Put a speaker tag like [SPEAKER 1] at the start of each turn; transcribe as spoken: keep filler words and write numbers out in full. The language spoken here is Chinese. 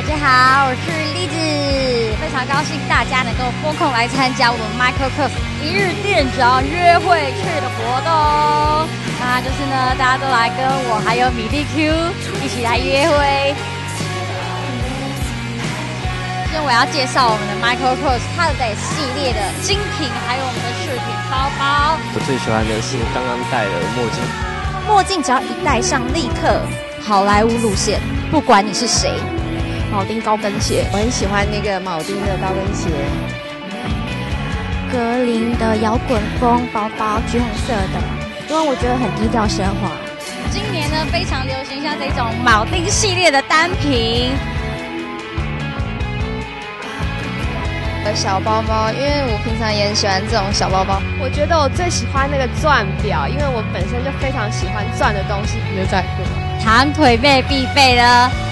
[SPEAKER 1] 家好，我是栗子，非常高兴大家能够拨空来参加我们 Michael Kors 一日店长约会去的活动。那就是呢，大家都来跟我还有米粒 Q 一起来约会。今天我要介绍我们的 Michael Kors Holiday 系列的精品，还有我们的饰品包包。
[SPEAKER 2] 我最喜欢的是刚刚戴的墨镜，
[SPEAKER 1] 墨镜只要一戴上，立刻好莱坞路线，不管你是谁。铆钉高跟鞋，
[SPEAKER 3] 我很喜欢那个铆钉的高跟鞋。
[SPEAKER 4] 格林的摇滚风包包，橘红色的，因为我觉得很低调奢华。
[SPEAKER 1] 今年呢，非常流行像这种铆钉系列的单品。
[SPEAKER 3] 小包包，因为我平常也很喜欢这种小包包。
[SPEAKER 5] 我觉得我最喜欢那个钻表，因为我本身就非常喜欢钻的东西。
[SPEAKER 3] 牛仔裤，
[SPEAKER 1] 长腿妹必备的